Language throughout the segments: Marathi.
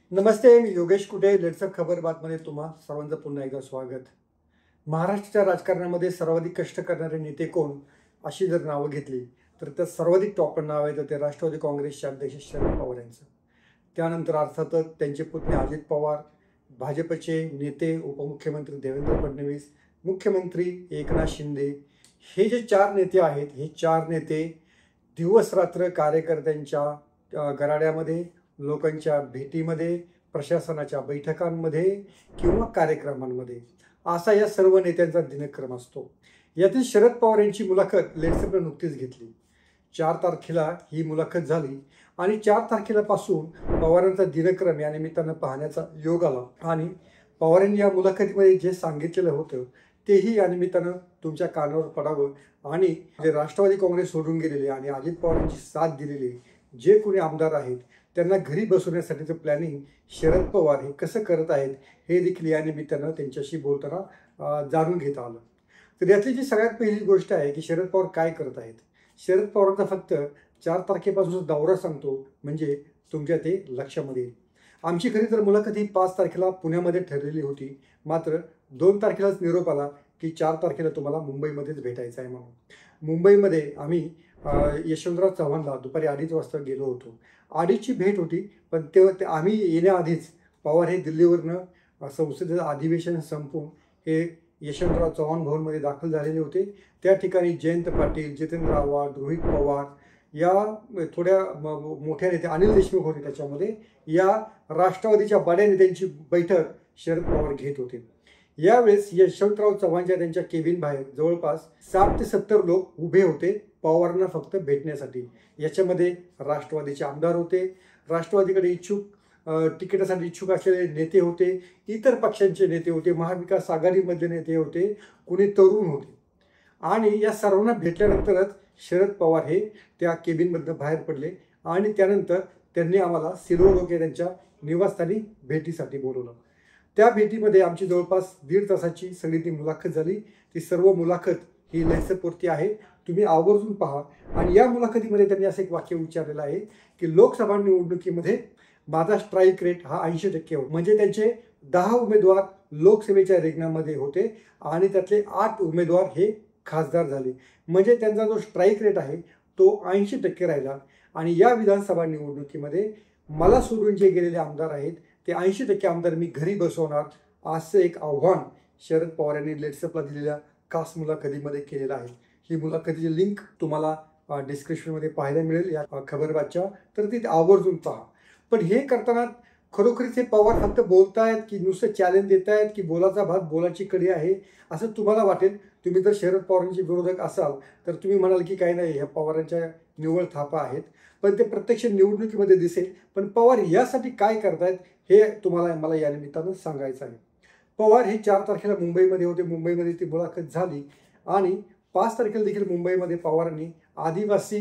नमस्ते, मी योगेश कुटे. लेट्सअप खबर बातमध्ये तुम्हा सर्वांचं पुन्हा एकदा स्वागत. महाराष्ट्राच्या राजकारणामध्ये सर्वाधिक कष्ट करणारे नेते कोण, अशी जर नावं घेतली तर त्यात सर्वाधिक टॉपर नाव आहे तर ते राष्ट्रवादी काँग्रेसचे अध्यक्ष शरद पवार यांचं. त्यानंतर अर्थातच त्यांचे पुतणे अजित पवार, भाजपचे नेते उपमुख्यमंत्री देवेंद्र फडणवीस, मुख्यमंत्री एकनाथ शिंदे. हे जे चार नेते आहेत, हे चार नेते दिवस-रात्र कार्यकर्त्यांच्या गराड्यामध्ये, लोकांच्या भेटीमध्ये, प्रशासनाच्या बैठकांमध्ये किंवा कार्यक्रमांमध्ये असा या सर्व नेत्यांचा दिनक्रम असतो. यातील शरद पवार यांची मुलाखत लेट्सअपने नुकतीच घेतली. 4 तारखेला ही मुलाखत झाली आणि 4 तारखेपासून पवारांचा दिनक्रम या निमित्तानं पाहण्याचा योग आला आणि पवारांनी या मुलाखतीमध्ये जे सांगितलेलं होतं तेही या निमित्तानं तुमच्या कानावर पडावं आणि जे राष्ट्रवादी काँग्रेस सोडून गेलेले आणि अजित पवारांची साथ दिलेले जे कोणी आमदार आहेत त्यांना घरी बसवण्यासाठीचं प्लॅनिंग शरद पवार हे कसं करत आहेत हे देखील या निमित्तानं त्यांच्याशी बोलताना जाणून घेता आलं. तर यातली जी सगळ्यात पहिली गोष्ट आहे की शरद पवार काय करत आहेत. शरद पवारांचा फक्त 4 तारखेपासून दौरा सांगतो म्हणजे तुमच्या ते लक्षामध्ये येईल. आमची खरी तर मुलाखत ही 5 तारखेला पुण्यामध्ये ठरलेली होती, मात्र 2 तारखेलाच निरोप आला की 4 तारखेला तुम्हाला मुंबईमध्येच भेटायचं आहे म्हणून. मुंबईमध्ये आम्ही यशवंतराव चव्हाणला दुपारी 2:30 वाजता गेलो होतो. 2:30ची भेट होती, पण तेव्हा आम्ही येण्याआधीच पवार हे दिल्लीवरनं संसदेचं अधिवेशन संपवून हे यशवंतराव चव्हाण भवनमध्ये दाखल झालेले होते. त्या ठिकाणी जयंत पाटील, जितेंद्र आव्हाड, रोहित पवार या थोड्या मोठ्या नेते, अनिल देशमुख होते त्याच्यामध्ये, या राष्ट्रवादीच्या बड्या नेत्यांची बैठक शरद पवार घेत होते. यावेळेस यशवंतराव चव्हाणच्या त्यांच्या केबिन बाहेर जवळपास 60 ते 70 लोक उभे होते पवारांना फक्त भेटण्यासाठी. याच्यामध्ये राष्ट्रवादीचे आमदार होते, राष्ट्रवादीकडे तिकिटासाठी इच्छुक असलेले नेते होते, इतर पक्षांचे नेते होते, महाविकास आघाडीमधले नेते होते, कुणी तरुण होते. आणि या सर्वांना भेटल्यानंतरच शरद पवार हे त्या केबिनमधनं बाहेर पडले आणि त्यानंतर त्यांनी आम्हाला सिल्वर ओक त्यांच्या निवासस्थानी भेटीसाठी बोलवलं. त्या भेटीमध्ये आमची जवळपास 1.5 तासाची सगळी ती मुलाखत झाली. ती सर्व मुलाखत ही लेट्सअपवरती आहे, तुम्ही आवर्जून पहा. आणि या मुलाखतीमध्ये त्यांनी असं एक वाक्य विचारलेलं आहे की लोकसभा निवडणुकीमध्ये माझा स्ट्राईक रेट हा 80% होता. म्हणजे त्यांचे 10 उमेदवार लोकसभेच्या रिंगणामध्ये होते आणि त्यातले 8 उमेदवार हे खासदार झाले. म्हणजे त्यांचा जो स्ट्राईक रेट आहे तो 80% राहिला. आणि या विधानसभा निवडणुकीमध्ये मला सोडून जे गेलेले आमदार आहेत ते 80% आमदार मी घरी बसवणार, असं एक आव्हान शरद पवार यांनी लेट्सअपला दिलेल्या खास मुलाखतीमध्ये केलेलं आहे. ही मुलाखतीची लिंक तुम्हाला डिस्क्रिप्शनमध्ये पाहायला मिळेल या खबरबातच्या, तर ती आवर्जून पहा. पण हे करताना खरोखरीच हे पवार फक्त बोलतायत की नुसतं चॅलेंज देत आहेत की बोलाचा भात बोलाची कडी आहे असं तुम्हाला वाटेल. तुम्ही जर शरद पवारांचे विरोधक असाल तर तुम्ही म्हणाल की काही नाही, ह्या पवारांच्या निव्वळ थापा आहेत, पण ते प्रत्यक्ष निवडणुकीमध्ये दिसेल. पण पवार यासाठी काय करतायत हे मला या निमित्तानं सांगायचं आहे. पवार हे 4 तारखेला मुंबईमध्ये होते, मुंबईमध्ये ती मुलाखत झाली आणि 5 तारखेला देखील मुंबईमध्ये पवारांनी आदिवासी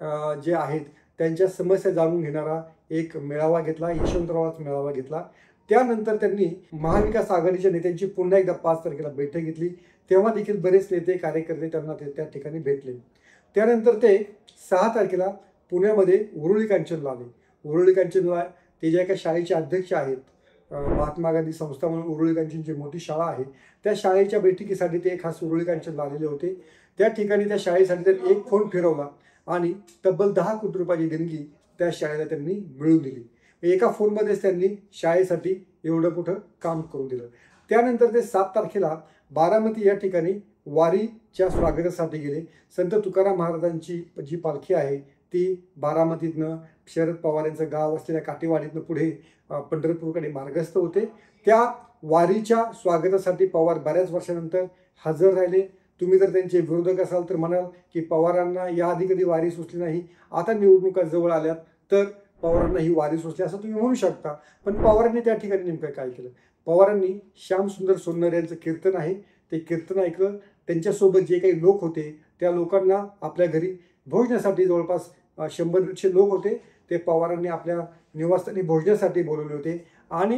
जे आहेत त्यांच्या समस्या जाणून घेणारा एक मेळावा घेतला, यशवंतरावाचा मेळावा घेतला. त्यानंतर त्यांनी महाविकास आघाडीच्या नेत्यांची पुन्हा एकदा 5 तारखेला बैठक घेतली. तेव्हा देखील बरेच नेते कार्यकर्ते त्यांना त्या ठिकाणी भेटले. त्यानंतर ते 6 तारखेला पुण्यामध्ये उरुळी कांचनला आले. उरुळी कांचनला ते ज्या एका शाळेचे अध्यक्ष आहेत, महात्मा गांधी संस्था म्हणून उरुळी कांचनची मोठी शाळा आहे, त्या शाळेच्या बैठकीसाठी ते खास उरुळी कांचनला आलेले होते. त्या ठिकाणी त्या शाळेसाठी त्यांनी एक फोन फिरवला आणि तब्बल 10 कोटी रुपयाची देणगी त्या शाळेला त्यांनी मिळवून दिली. एका फोनमध्येच त्यांनी शाळेसाठी एवढं मोठं काम करून दिलं. त्यानंतर ते 7 तारखेला बारामती या ठिकाणी वारीच्या स्वागतासाठी गेले. संत तुकाराम महाराजांची जी पालखी आहे ती बारामतीतनं शरद पवार यांचं गाव असलेल्या काटेवाडीतनं पुढे पंढरपूरकडे मार्गस्थ होते. त्या वारीच्या स्वागतासाठी पवार बऱ्याच वर्षानंतर हजर राहिले. तुम्ही जर त्यांचे विरोधक असाल तर म्हणाल की पवारांना याआधी कधी वारी सुचली नाही, आता निवडणुका जवळ आल्यात तर पवारांना ही वारी सुचली असं तुम्ही म्हणू शकता. पण पवारांनी त्या ठिकाणी नेमकं काय केलं? पवारांनी श्यामसुंदर सोन्नर यांचं कीर्तन आहे ते कीर्तन ऐकलं. त्यांच्यासोबत जे काही लोक होते त्या लोकांना आपल्या घरी भोजनासाठी जवळपास 100-150 लोक होते, ते पवारांनी आपल्या निवासस्थानी भोजनासाठी बोलवले होते. आणि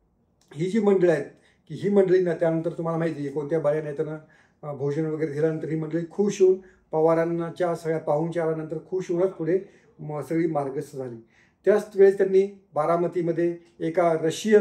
ही जी मंडळी आहेत की ही मंडळी ना त्यानंतर तुम्हाला माहिती आहे कोणत्या बाया नेत्यांना भोजन वगैरे दिल्यानंतर ही मंडळी खुश होऊन पवारांच्या सगळ्या पाहुणचारानंतर खुश होऊनच पुढे सगळी मार्गस्थ झाली. त्याच वेळेस त्यांनी बारामतीमध्ये एका रशियन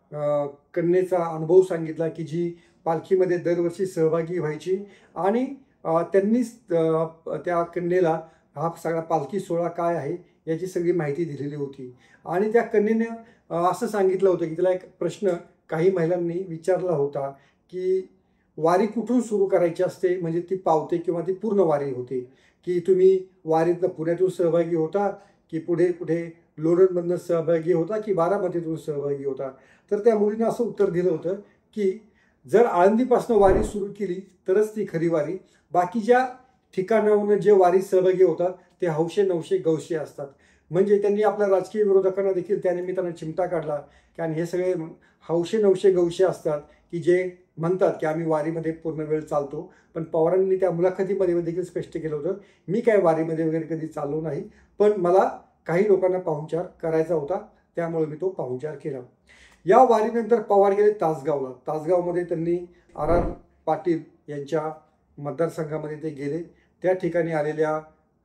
कन्येचा अनुभव सांगितला की जी पालखीमध्ये दरवर्षी सहभागी व्हायची आणि त्यांनीच त्या कन्येला हा सगळा पालखी सोहळा काय आहे याची सगळी माहिती दिलेली होती. आणि त्या कन्येने असं सांगितलं होतं की तिला एक प्रश्न काही महिलांनी विचारला होता की वारी कुठून सुरू करायची असते म्हणजे ती पावते किंवा ती पूर्ण वारी होते, की तुम्ही वारीतनं पुण्यातून सहभागी होता की पुढे कुठे लोणंदमधनं सहभागी होता की बारामतीतून सहभागी होता. तर त्या मुलीनं असं उत्तर दिलं होतं की जर आळंदीपासून वारी सुरू केली तरच ती खरी वारी, बाकीच्या ठिकाणाहून जे वारी सहभागी होतात ते हौशे नवशे गवशे असतात. म्हणजे त्यांनी आपल्या राजकीय विरोधकांना देखील त्यानिमित्तानं चिमटा काढला की आणि हे सगळे हौशे नवशे गवशे असतात की जे म्हणतात की आम्ही वारीमध्ये पूर्ण वेळ चालतो. पण पवारांनी त्या मुलाखतीमध्ये देखील स्पष्ट केलं होतं मी काय वारीमध्ये वगैरे कधी चाललो नाही, पण मला काही लोकांना पाहुणचार करायचा होता त्यामुळे मी तो पाहुणचार केला. या वारीनंतर पवार गेले तासगावला. तासगावमध्ये त्यांनी आर पाटील यांच्या मतदारसंघामध्ये ते गेले. त्या ठिकाणी आलेल्या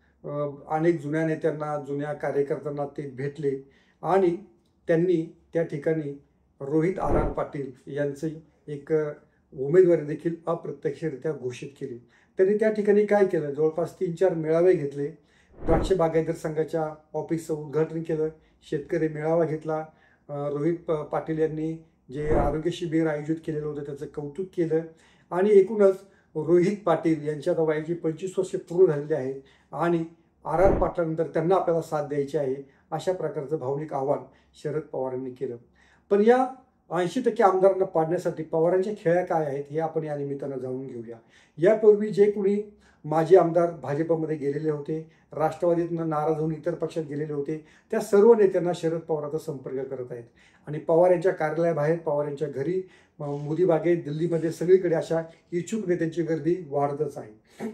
अनेक जुन्या नेत्यांना जुन्या कार्यकर्त्यांना ते भेटले आणि त्यांनी त्या ठिकाणी रोहित आर पाटील यांची एक उमेदवारी देखील अप्रत्यक्षरित्या घोषित केली. त्यांनी त्या ठिकाणी काय केलं, जवळपास 3-4 मेळावे घेतले. द्राक्ष बागायतदार संघाच्या ऑफिसचं उद्घाटन केलं, शेतकरी मेळावा घेतला. रोहित पाटील यांनी जे आरोग्य शिबिर आयोजित केलेलं होतं त्याचं कौतुक केलं आणि एकूणच रोहित पाटील यांच्या आता वयाची 25 वर्षे पूर्ण झालेली आहे आणि आर पाटलांनंतर त्यांना आपल्याला साथ द्यायची आहे अशा प्रकारचं भावनिक आव्हान शरद पवारांनी केलं. पण या 80% आमदारांना पाडण्यासाठी पवारांच्या खेळ्या काय आहेत हे आपण या निमित्तानं जाणून घेऊया. यापूर्वी जे कुणी माजी आमदार भाजपमध्ये गेलेले होते, राष्ट्रवादीतनं नाराज होऊन इतर पक्षात गेलेले होते, त्या सर्व नेत्यांना शरद पवारांचा संपर्क करत आहेत आणि पवार यांच्या कार्यालयाबाहेर, पवार यांच्या घरी, मोदी बागेत, दिल्लीमध्ये सगळीकडे अशा इच्छुक नेत्यांची गर्दी वाढतच आहे.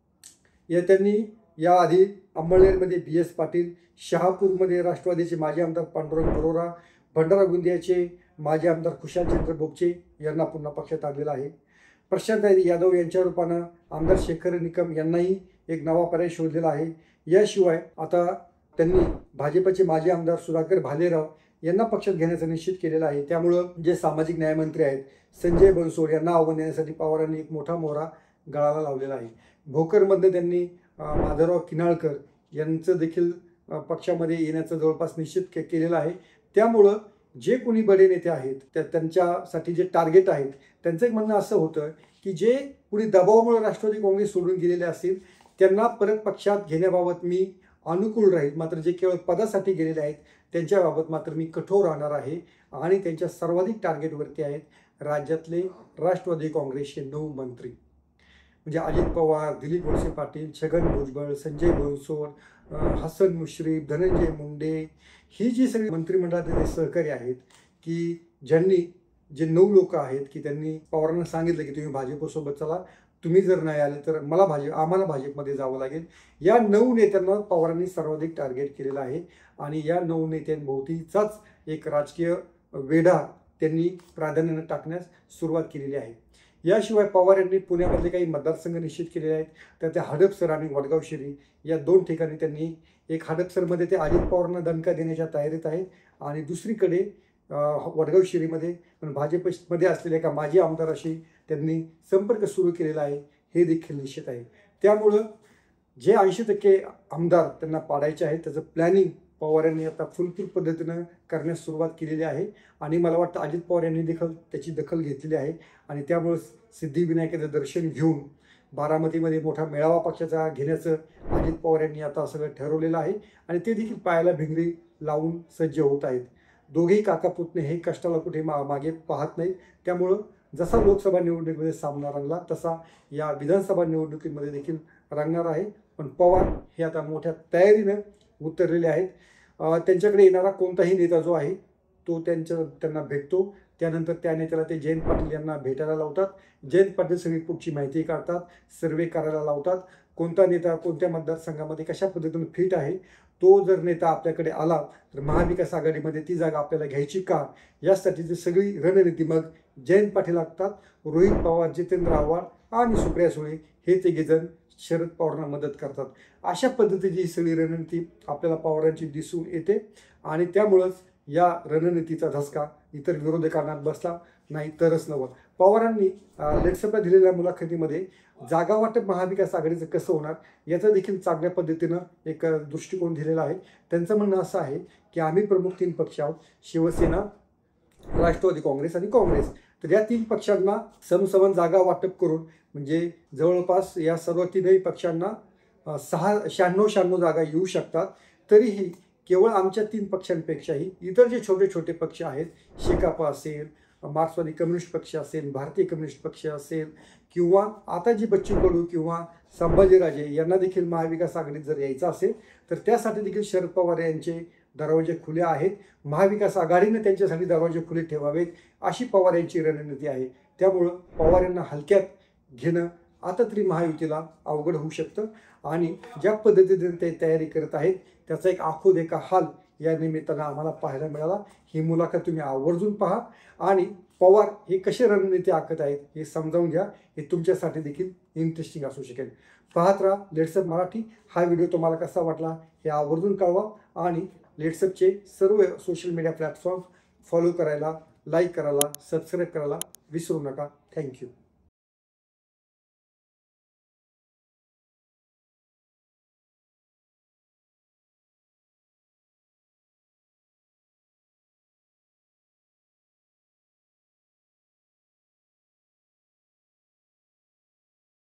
त्यांनी याआधी अंमळनेरमध्ये BS पाटील, शहापूरमध्ये राष्ट्रवादीचे माजी आमदार पांडुरंग बरोरा, भंडारा गोंदियाचे माजी आमदार खुशालचंद्र बोगचे यांना पुन्हा पक्षात आणलेला आहे. प्रशांत यादव यांच्या रूपानं आमदार शेखर निकम यांनाही एक नवा पर्याय शोधलेला आहे. याशिवाय आता त्यांनी भाजपचे माजी आमदार सुधाकर भालेराव यांना पक्षात घेण्याचं निश्चित केलेलं आहे. त्यामुळं जे सामाजिक न्यायमंत्री आहेत संजय बनसोड यांना आव्हान देण्यासाठी पवारांनी एक मोठा मोहरा गळाला लावलेला आहे. भोकरमध्ये त्यांनी माधवराव किनाळकर यांचं देखील पक्षामध्ये येण्याचं जवळपास निश्चित केलेलं आहे. त्यामुळं जे कोणी बडे नेते आहेत त्यांच्यासाठी जे टार्गेट आहेत त्यांचं एक म्हणणं असं होतं की जे कुणी दबावामुळे राष्ट्रवादी काँग्रेस सोडून गेलेले असतील त्यांना परत पक्षात घेण्याबाबत मी अनुकूल राहील, मात्र जे केवळ पदासाठी गेलेले आहेत त्यांच्याबाबत मात्र मी कठोर राहणार आहे. आणि त्यांच्या सर्वाधिक टार्गेटवरती आहेत राज्यातले राष्ट्रवादी काँग्रेसचे 9 मंत्री म्हणजे अजित पवार, दिलीप वळसे पाटील, छगन भुजबळ, संजय बनसोड, हसन मुश्रीफ, धनंजय मुंडे, ही जी सगळी मंत्रिमंडळातील सहकारी आहेत की ज्यांनी जे 9 लोक आहेत की त्यांनी पवारांना सांगितलं की तुम्ही भाजपसोबत चला, तुम्ही जर नाही आले तर आम्हाला भाजपमध्ये जावं लागेल. या 9 नेत्यांना पवारांनी सर्वाधिक टार्गेट केलेलं आहे आणि या 9 नेत्यांभोवतीचाच एक राजकीय वेढा त्यांनी प्राधान्याने टाकण्यास सुरुवात केलेली आहे. याशिवाय पवार यांनी पुण्यामधले काही मतदारसंघ निश्चित केलेले आहेत. तर त्या हडपसर आणि वडगाव शिरी या 2 ठिकाणी त्यांनी एक हडपसरमध्ये ते अजित पवारांना दणका देण्याच्या तयारीत आहेत आणि दुसरीकडे वडगाव शिरीमध्ये पण भाजपमध्ये असलेल्या एका माजी आमदाराशी त्यांनी संपर्क सुरू केलेला आहे हे देखील निश्चित आहे. त्यामुळं जे 80% आमदार त्यांना पाडायचे आहेत त्याचं प्लॅनिंग पवार यांनी आता फुलफूल पद्धतीनं करण्यास सुरुवात केलेली आहे आणि मला वाटतं अजित पवार यांनी देखील त्याची दखल घेतलेली आहे आणि त्यामुळे सिद्धिविनायकाचं दर्शन घेऊन बारामतीमध्ये मोठा मेळावा पक्षाचा घेण्याचं अजित पवार यांनी आता सगळं ठरवलेलं आहे आणि ते देखील पायाला भिंगरी लावून सज्ज होत आहेत. दोघेही काका पुतणे हे कष्टाला कुठे मागे पाहत नाहीत. त्यामुळं जसा लोकसभा निवडणुकीमध्ये सामना रंगला तसा या विधानसभा निवडणुकीमध्ये देखील रंगणार आहे. पण पवार हे आता मोठ्या तयारीनं उतरलेले आहेत. त्यांच्याकडे येणारा कोणताही नेता जो आहे तो त्यांना भेटतो. त्यानंतर त्या नेत्याला ते जयंत पाटील यांना भेटायला लावतात. जयंत पाटील सगळी पुढची माहिती काढतात, सर्वे करायला लावतात. कोणता नेता कोणत्या मतदारसंघामध्ये कशा पद्धतीने फिट आहे, तो जर नेता आपल्याकडे आला तर महाविकास आघाडीमध्ये ती जागा आपल्याला घ्यायची का, यासाठीची सगळी रणनीती मग जयंत पाटील लागतात. रोहित पवार, जितेंद्र आव्हाड आणि सुप्रिया सुळे हे तिघेजण शरद पवारांना मदत करतात. अशा पद्धतीची ही सगळी रणनीती आपल्याला पवारांची दिसून येते आणि त्यामुळंच या रणनीतीचा धसका इतर विरोधकांना बसला नाही तरच नव्हतं. पवारांनी लोकसभेत दिलेल्या मुलाखतीमध्ये जागा वाटप महाविकास आघाडीचं कसं होणार याचा देखील चांगल्या पद्धतीनं एक दृष्टिकोन दिलेला आहे. त्यांचं म्हणणं असं आहे की आम्ही प्रमुख 3 पक्ष आहोत, शिवसेना, राष्ट्रवादी काँग्रेस आणि काँग्रेस. तर या 3 पक्षांना समसमान जागा वाटप करून म्हणजे जवळपास या सर्व 3ही पक्षांना 96 जागा येऊ शकतात. तरीही केवळ आमच्या 3 पक्षांपेक्षाही इतर जे छोटे छोटे पक्ष आहेत, शेकापा असेल, मार्क्सवादी कम्युनिस्ट पक्ष असेल, भारतीय कम्युनिस्ट पक्ष असेल किंवा आता जी बच्चू कडू किंवा संभाजीराजे यांना देखील महाविकास आघाडीत जर यायचं असेल तर त्यासाठी देखील शरद पवार यांचे दरवाजे खुले आहेत. महाविकास आघाडीने त्यांच्यासाठी दरवाजे खुले ठेवावेत अशी पवार यांची रणनीती आहे. त्यामुळं पवार यांना हलक्यात घेणं आता तरी महायुतीला अवघड होऊ शकतं आणि ज्या पद्धतीने ते तयारी करत आहेत त्याचा एक आखोदेखा हाल या निमित्तानं आम्हाला पाहायला मिळाला. ही मुलाखत तुम्ही आवर्जून पहा आणि पवार हे कसे रणनीती आखत आहेत हे समजावून घ्या. हे तुमच्यासाठी देखील इंटरेस्टिंग असू शकेल. पाहत राहा लेट्सअप मराठी. हा व्हिडिओ तुम्हाला कसा वाटला हे आवर्जून कळवा आणि लेट्सअपचे सर्व सोशल मीडिया प्लॅटफॉर्म फॉलो करायला, लाईक करायला, सबस्क्राईब करायला विसरू नका. थँक्यू.